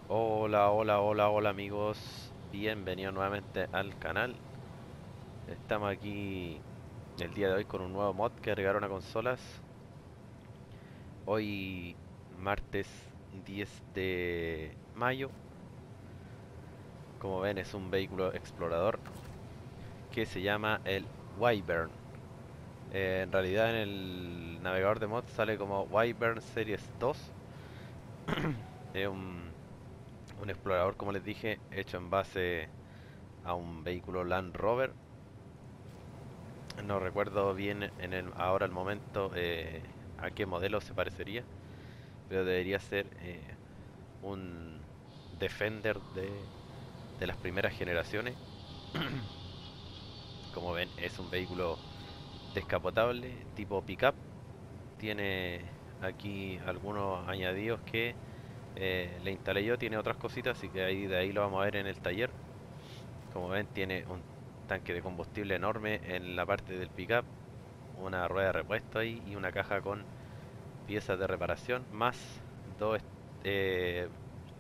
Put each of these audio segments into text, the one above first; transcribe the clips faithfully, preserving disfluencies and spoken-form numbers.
Hola, hola, hola, hola amigos, bienvenidos nuevamente al canal. Estamos aquí el día de hoy con un nuevo mod que agregaron a consolas. Hoy martes diez de mayo. Como ven, es un vehículo explorador que se llama el Wyvern. Eh, en realidad en el navegador de mods sale como Wyvern Series dos. Es un, un explorador, como les dije, hecho en base a un vehículo Land Rover. No recuerdo bien en el, ahora al momento eh, a qué modelo se parecería, pero debería ser eh, un Defender de, de las primeras generaciones. Como ven, es un vehículo descapotable tipo pickup. Tiene aquí algunos añadidos que eh, le instalé yo. Tiene otras cositas, así que ahí de ahí lo vamos a ver en el taller. Como ven, tiene un tanque de combustible enorme en la parte del pickup, una rueda de repuesto ahí y una caja con piezas de reparación, más dos, eh,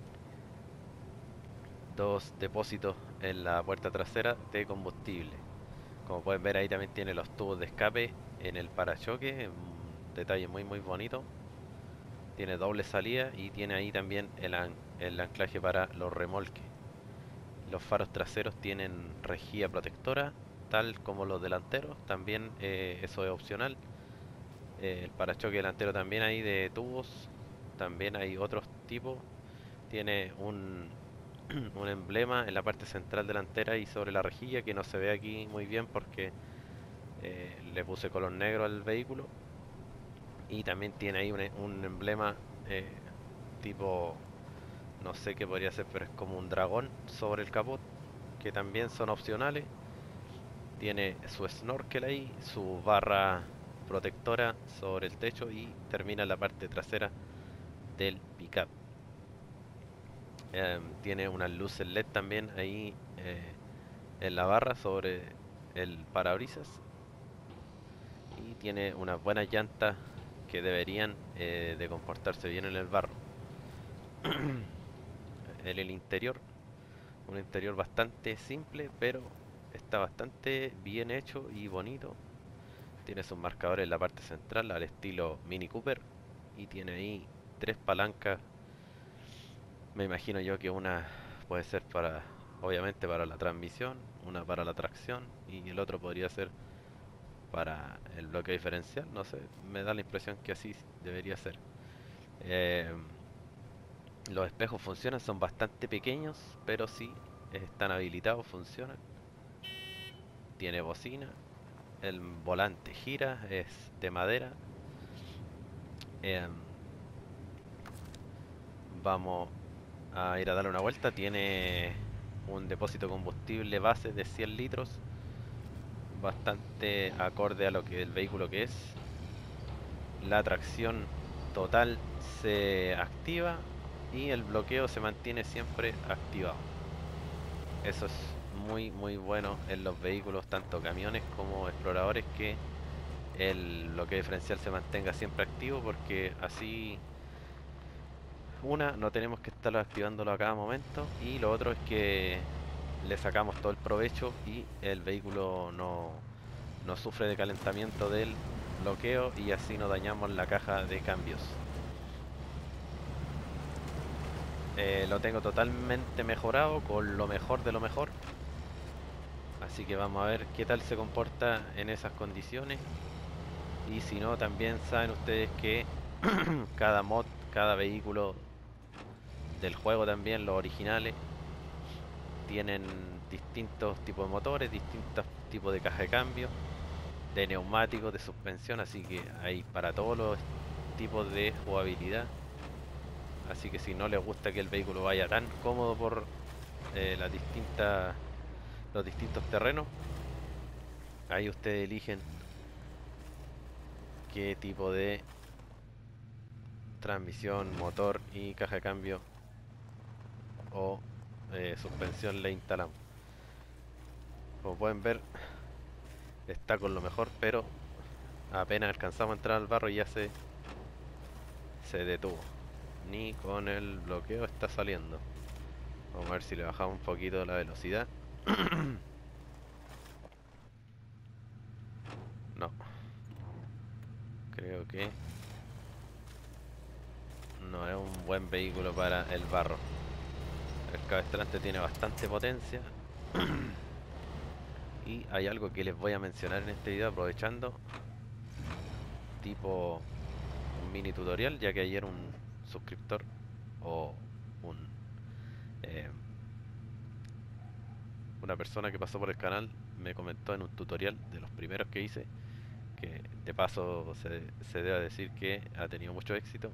dos depósitos en la puerta trasera de combustible. Como pueden ver, ahí también tiene los tubos de escape en el parachoque, un detalle muy muy bonito. Tiene doble salida y tiene ahí también el, an- el anclaje para los remolques. Los faros traseros tienen rejilla protectora, tal como los delanteros, también eh, eso es opcional. Eh, el parachoque delantero también hay de tubos, también hay otros tipos. Tiene un, un emblema en la parte central delantera y sobre la rejilla que no se ve aquí muy bien porque eh, le puse color negro al vehículo. Y también tiene ahí un, e- un emblema eh, tipo, no sé qué podría ser, pero es como un dragón sobre el capot, que también son opcionales. Tiene su snorkel ahí, su barra protectora sobre el techo y termina en la parte trasera del pickup. Em, tiene unas luces L E D también ahí eh, en la barra sobre el parabrisas y tiene unas buenas llantas que deberían eh, de comportarse bien en el barro. En el interior, un interior bastante simple, pero está bastante bien hecho y bonito. Tiene sus marcadores en la parte central al estilo Mini Cooper y tiene ahí tres palancas. Me imagino yo que una puede ser para, obviamente para la transmisión, una para la tracción y el otro podría ser para el bloque diferencial. No sé, me da la impresión que así debería ser. Eh, los espejos funcionan, son bastante pequeños, pero sí están habilitados, funcionan. Tiene bocina, el volante gira, es de madera. Eh, Vamos a ir a darle una vuelta. Tiene un depósito de combustible base de cien litros, bastante acorde a lo que el vehículo que es. La tracción total se activa y el bloqueo se mantiene siempre activado. Eso es muy muy bueno en los vehículos, tanto camiones como exploradores, que el bloqueo diferencial se mantenga siempre activo, porque así, una, no tenemos que estarlo activándolo a cada momento, y lo otro es que le sacamos todo el provecho y el vehículo no, no sufre de calentamiento del bloqueo y así no dañamos la caja de cambios. Eh, lo tengo totalmente mejorado con lo mejor de lo mejor. Así que vamos a ver qué tal se comporta en esas condiciones. Y si no, también saben ustedes que cada mod, cada vehículo del juego también, los originales, tienen distintos tipos de motores, distintos tipos de caja de cambio, de neumáticos, de suspensión. Así que hay para todos los tipos de jugabilidad. Así que si no les gusta que el vehículo vaya tan cómodo por eh, las distintas, los distintos terrenos, ahí ustedes eligen qué tipo de transmisión, motor y caja de cambio o eh, suspensión le instalamos. Como pueden ver, está con lo mejor, pero apenas alcanzamos a entrar al barro y ya se, se detuvo. ni con el bloqueo está saliendo. Vamos a ver si le bajamos un poquito la velocidad. No, creo que no es un buen vehículo para el barro. El cabestrante tiene bastante potencia. Y hay algo que les voy a mencionar en este video, aprovechando, tipo un mini tutorial, ya que ayer un suscriptor o un eh, una persona que pasó por el canal me comentó en un tutorial de los primeros que hice, que de paso se, se debe decir que ha tenido mucho éxito.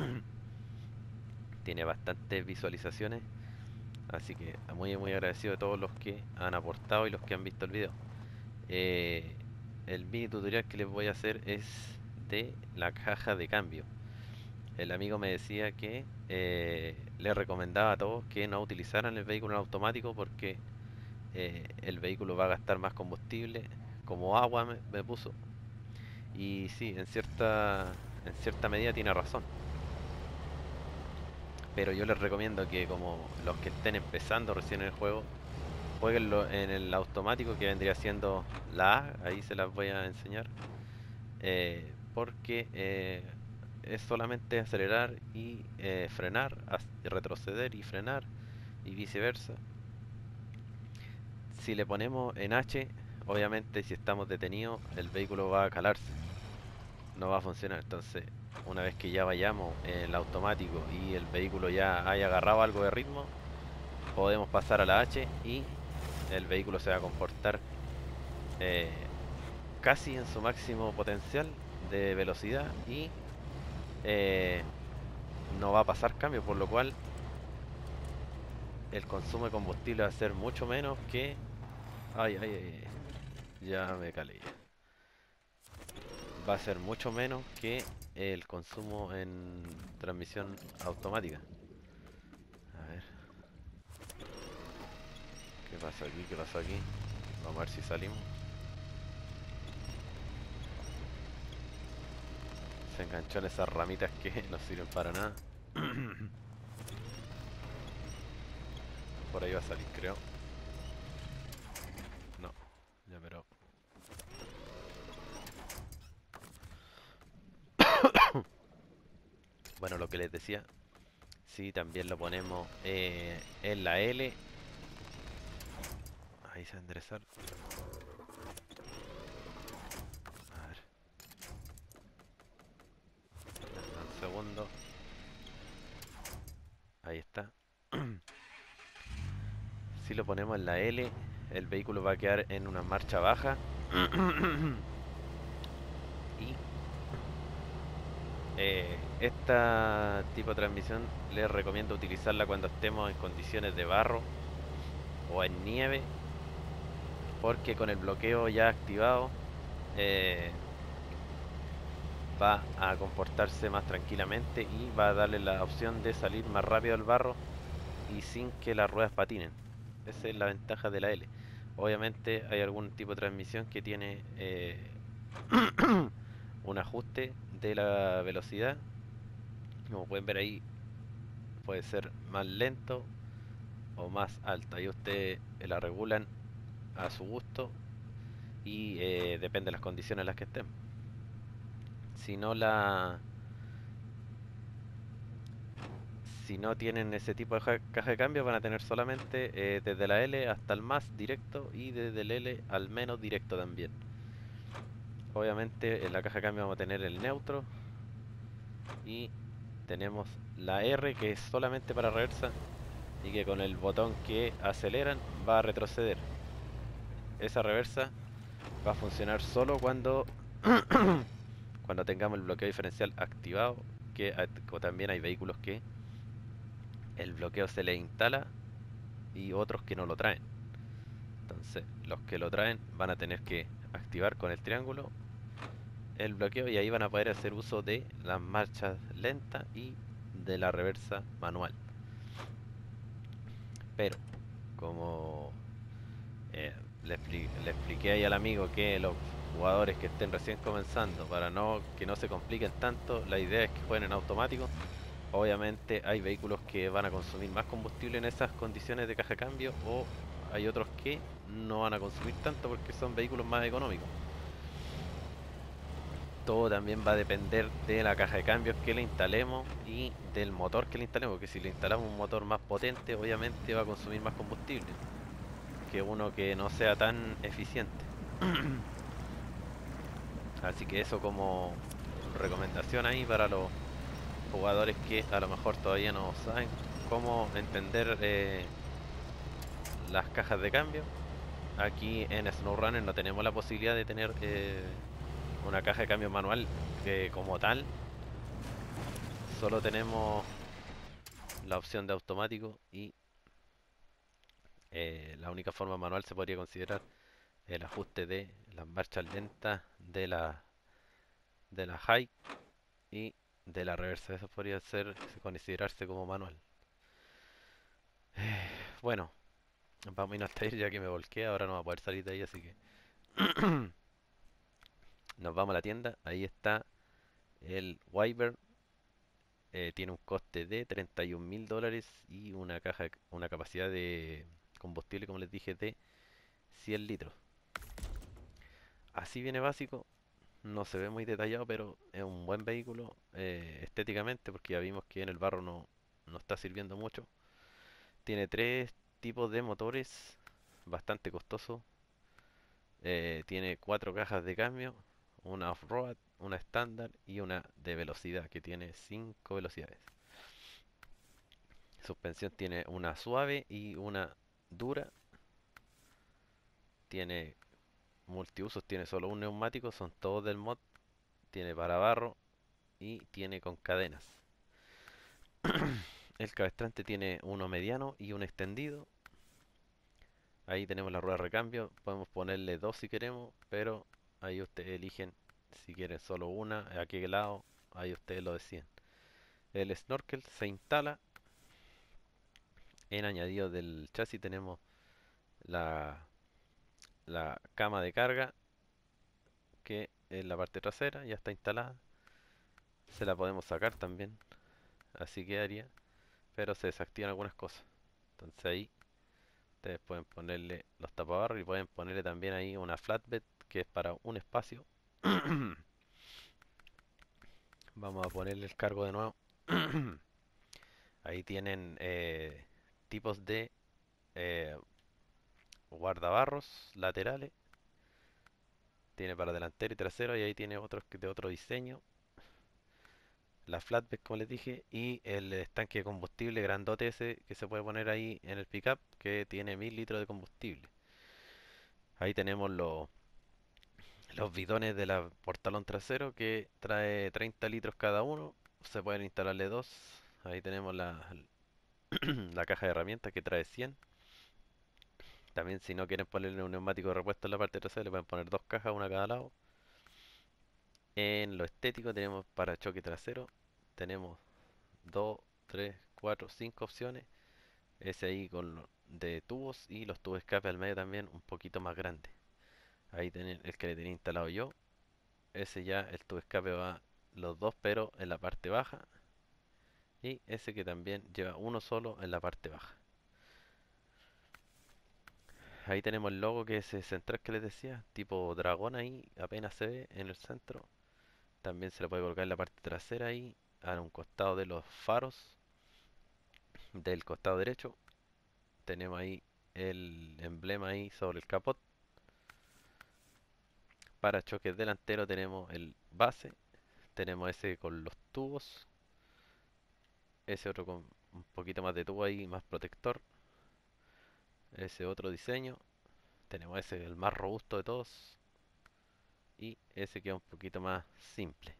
Tiene bastantes visualizaciones, así que muy muy agradecido de todos los que han aportado y los que han visto el video. Eh, el mini tutorial que les voy a hacer es de la caja de cambio. El amigo me decía que eh, le recomendaba a todos que no utilizaran el vehículo en automático porque eh, el vehículo va a gastar más combustible, como agua me, me puso. Y sí, en cierta, en cierta medida tiene razón. Pero yo les recomiendo que, como los que estén empezando recién en el juego, jueguenlo en el automático, que vendría siendo la A. Ahí se las voy a enseñar. Eh, porque eh, es solamente acelerar y eh, frenar, retroceder y frenar, y viceversa. Si le ponemos en H, obviamente si estamos detenidos, el vehículo va a calarse, no va a funcionar. Entonces, una vez que ya vayamos en el automático y el vehículo ya haya agarrado algo de ritmo, podemos pasar a la H y el vehículo se va a comportar eh, casi en su máximo potencial de velocidad y eh, no va a pasar cambio, por lo cual el consumo de combustible va a ser mucho menos que... Ay, ay, ay, ya me calé. Va a ser mucho menos que el consumo en transmisión automática. A ver, ¿qué pasa aquí? ¿Qué pasa aquí? Vamos a ver si salimos. Se enganchó en esas ramitas que no sirven para nada. Por ahí va a salir, creo. No, ya, pero... Bueno, lo que les decía, si también lo ponemos eh, en la L. Ahí se va a enderezar. A ver, un segundo. Ahí está. Si lo ponemos en la L, el vehículo va a quedar en una marcha baja. Y eh, esta tipo de transmisión les recomiendo utilizarla cuando estemos en condiciones de barro o en nieve, porque con el bloqueo ya activado eh, va a comportarse más tranquilamente y va a darle la opción de salir más rápido del barro y sin que las ruedas patinen. Esa es la ventaja de la L. Obviamente hay algún tipo de transmisión que tiene eh, un ajuste de la velocidad. Como pueden ver ahí, puede ser más lento o más alto. Ahí ustedes la regulan a su gusto y eh, depende de las condiciones en las que estén. Si no la si no tienen ese tipo de caja de cambio, van a tener solamente eh, desde la L hasta el más directo y desde el L al menos directo también. Obviamente en la caja de cambio vamos a tener el neutro y tenemos la R, que es solamente para reversa y que con el botón que aceleran va a retroceder. Esa reversa va a funcionar solo cuando cuando tengamos el bloqueo diferencial activado, que también hay vehículos que el bloqueo se le instala y otros que no lo traen. Entonces los que lo traen van a tener que activar con el triángulo el bloqueo y ahí van a poder hacer uso de las marchas lentas y de la reversa manual. Pero como eh, le, expli le expliqué ahí al amigo que los jugadores que estén recién comenzando, para no que no se compliquen tanto, la idea es que jueguen en automático, Obviamente hay vehículos que van a consumir más combustible en esas condiciones de caja de cambio o hay otros que no van a consumir tanto porque son vehículos más económicos. Todo también va a depender de la caja de cambios que le instalemos y del motor que le instalemos, porque si le instalamos un motor más potente, obviamente va a consumir más combustible que uno que no sea tan eficiente. Así que eso como recomendación ahí para los jugadores que a lo mejor todavía no saben cómo entender eh, las cajas de cambio. Aquí en SnowRunner no tenemos la posibilidad de tener eh, una caja de cambio manual que como tal, solo tenemos la opción de automático y eh, la única forma manual se podría considerar el ajuste de las marchas lentas de la, de la high y de la reversa. Eso podría ser considerarse como manual. Bueno, vamos a irnos hasta ahí ya que me volqué. Ahora no va a poder salir de ahí, así que nos vamos a la tienda. Ahí está el Wyvern. Eh, tiene un coste de treinta y un mil dólares y una caja, una capacidad de combustible, como les dije, de cien litros. Así viene básico. No se ve muy detallado, pero es un buen vehículo eh, estéticamente, porque ya vimos que en el barro no, no está sirviendo mucho. Tiene tres tipos de motores, bastante costoso. Eh, tiene cuatro cajas de cambio, una off-road, una estándar y una de velocidad, que tiene cinco velocidades. Suspensión tiene una suave y una dura. Tiene multiusos, tiene solo un neumático, son todos del mod. Tiene para barro y tiene con cadenas. El cabestrante tiene uno mediano y un extendido. Ahí tenemos la rueda de recambio. Podemos ponerle dos si queremos, pero ahí ustedes eligen si quieren solo una, a qué lado, ahí ustedes lo deciden. El snorkel se instala. En añadido del chasis tenemos la, la cama de carga, que en la parte trasera ya está instalada. Se la podemos sacar también, así quedaría, pero se desactivan algunas cosas. Entonces ahí ustedes pueden ponerle los tapabarros y pueden ponerle también ahí una flatbed que es para un espacio. Vamos a ponerle el cargo de nuevo. Ahí tienen eh, tipos de eh, guardabarros laterales. Tiene para delantero y trasero y ahí tiene otros que de otro diseño. La flatbed, como les dije, y el estanque de combustible grandote ese que se puede poner ahí en el pickup que tiene mil litros de combustible. Ahí tenemos los, los bidones de la portalón trasero que trae treinta litros cada uno. Se pueden instalarle dos. Ahí tenemos la, la caja de herramientas que trae cien. También si no quieren ponerle un neumático de repuesto en la parte trasera, le pueden poner dos cajas, una a cada lado. En lo estético tenemos parachoque trasero. Tenemos dos, tres, cuatro, cinco opciones. Ese ahí con lo- de tubos y los tubos de escape al medio también un poquito más grande. Ahí tienen el que le tenía instalado yo. Ese ya el tubo de escape va los dos pero en la parte baja. Y ese que también lleva uno solo en la parte baja. Ahí tenemos el logo que es ese central que les decía, tipo dragón ahí, apenas se ve en el centro. También se le puede colocar en la parte trasera ahí, a un costado de los faros, del costado derecho. Tenemos ahí el emblema ahí sobre el capot. Para choques delantero tenemos el base, tenemos ese con los tubos, ese otro con un poquito más de tubo ahí, más protector, ese otro diseño, tenemos ese el más robusto de todos y ese que es un poquito más simple.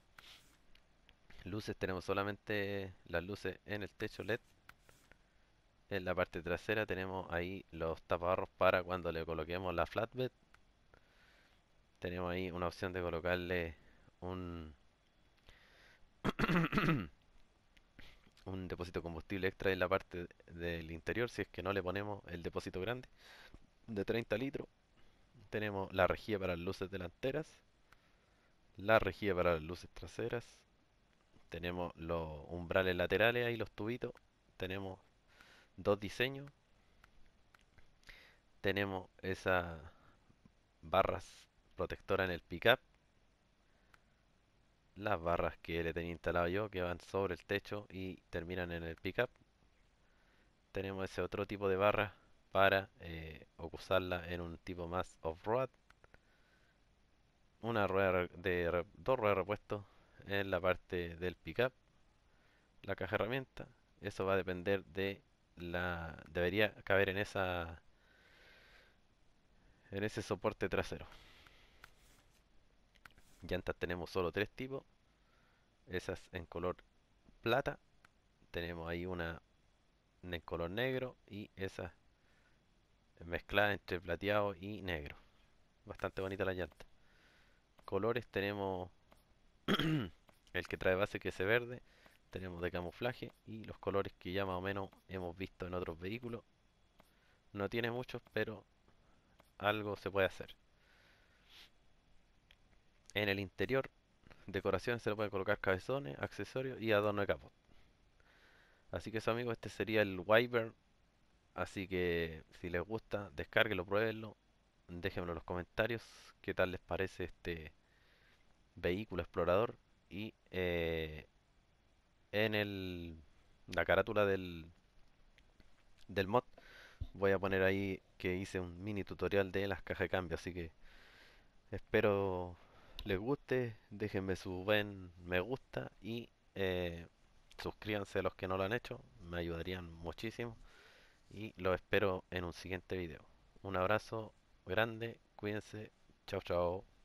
Luces tenemos solamente las luces en el techo L E D. En la parte trasera tenemos ahí los tapabarros para cuando le coloquemos la flatbed. Tenemos ahí una opción de colocarle un, un depósito de combustible extra en la parte del interior si es que no le ponemos el depósito grande de treinta litros. Tenemos la rejilla para las luces delanteras, la rejilla para las luces traseras. Tenemos los umbrales laterales, ahí los tubitos. Tenemos dos diseños. Tenemos esas barras protectoras en el pickup. Las barras que le tenía instalado yo, que van sobre el techo y terminan en el pickup. Tenemos ese otro tipo de barras para eh, usarla en un tipo más off-road. Una rueda de re- dos ruedas de repuesto en la parte del pickup, la caja herramienta. Eso va a depender de la, debería caber en esa, en ese soporte trasero. Llantas tenemos solo tres tipos, esas en color plata. Tenemos ahí una en color negro y esa mezclada entre plateado y negro. Bastante bonita la llanta. Colores tenemos el que trae base, que es verde. Tenemos de camuflaje y los colores que ya más o menos hemos visto en otros vehículos. No tiene muchos, pero algo se puede hacer. En el interior, decoración, se le pueden colocar cabezones, accesorios y adorno de capot. Así que eso, amigos, este sería el Wyvern. Así que si les gusta, descárguenlo, pruébenlo. Déjenmelo en los comentarios qué tal les parece este vehículo explorador. Y eh, en el, la carátula del, del mod voy a poner ahí que hice un mini tutorial de las cajas de cambio. Así que espero les guste, déjenme su buen me gusta y eh, suscríbanse a los que no lo han hecho, me ayudarían muchísimo y los espero en un siguiente video. Un abrazo grande, cuídense, chao chao.